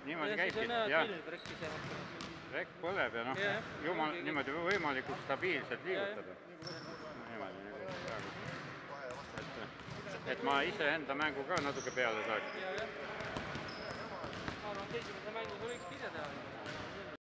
niimoodi käibki. Rekk põleb ja noh, jumal niimoodi võimalikult stabiilselt liigutada. Et ma ise enda mängu ka natuke peale saaks. Ma arvan, et esimese mänguga võiks ise teha.